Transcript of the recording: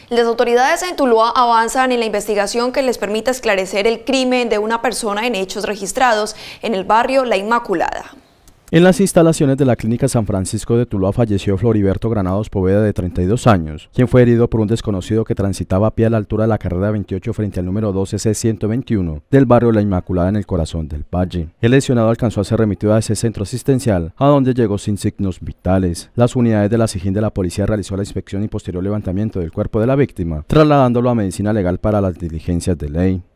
Las autoridades en Tuluá avanzan en la investigación que les permita esclarecer el crimen de una persona en hechos registrados en el barrio La Inmaculada. En las instalaciones de la Clínica San Francisco de Tuluá falleció Floriberto Granados Poveda, de 32 años, quien fue herido por un desconocido que transitaba a pie a la altura de la carrera 28 frente al número 12C121 del barrio La Inmaculada, en el corazón del valle. El lesionado alcanzó a ser remitido a ese centro asistencial, a donde llegó sin signos vitales. Las unidades de la SIJIN de la policía realizó la inspección y posterior levantamiento del cuerpo de la víctima, trasladándolo a medicina legal para las diligencias de ley.